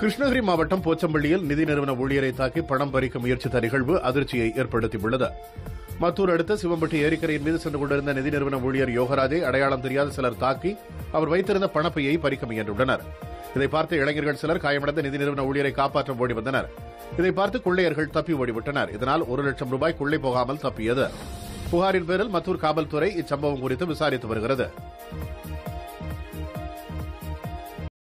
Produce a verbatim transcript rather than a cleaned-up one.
கிருஷ்ணகிரி மாவட்டம் போச்சம்பள்ளியில் நிதி நிறுவன ஊழியரை தாக்கி பணம் பறிக்க முயற்சித்த நிகழ்வு அதிர்ச்சியை ஏற்படுத்தியுள்ளது. மத்தூர் அடுத்த சிவம்பட்டி ஏரிக்கரையின் மீது சென்று கொண்டிருந்த நிதி நிறுவன ஊழியர் யோகராஜை அடையாளம் தெரியாத சிலர் தாக்கி அவர் வைத்திருந்த பணப்பையை பறிக்க முயன்றுள்ளனர். இதை பார்த்த இளைஞர்கள் சிலர் காயமடைந்த நிதி நிறுவன ஊழியரை காப்பாற்ற ஓடி வந்தனர். இதை பார்த்து கொள்ளையர்கள் தப்பி ஓடிவிட்டனர். இதனால் ஒரு லட்சம் ரூபாய் கொள்ளை போகாமல் தப்பியது. புகாரின் பேரில் மத்தூர் காவல்துறை இச்சம்பவம் குறித்து விசாரித்து வருகிறது.